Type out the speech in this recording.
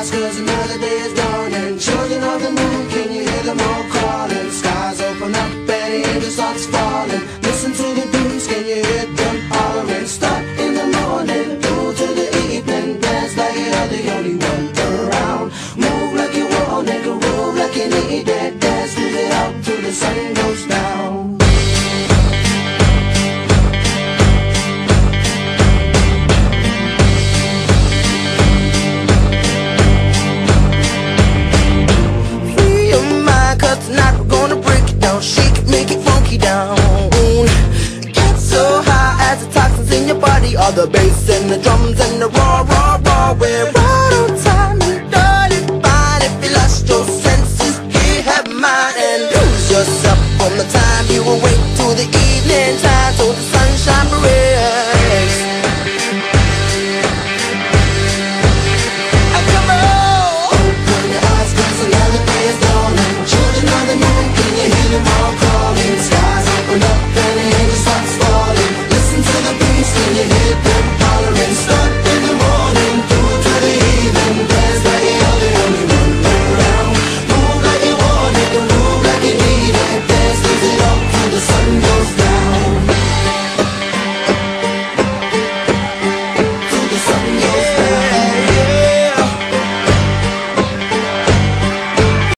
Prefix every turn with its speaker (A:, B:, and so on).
A: rise, 'cause another day is dawning. Children of the moon, can you hear them all calling? Skies open up and the angel starts falling. Listen to the bees, can you hear them hollering? Start in the morning, through to the evening. Dance like you're the only one around. Move like you want it, groove like you need it. Dance with it out till the sun goes down. Tonight we're gonna break it down, shake it, make it funky down. Get so high as the toxins in your body, all the bass and the drums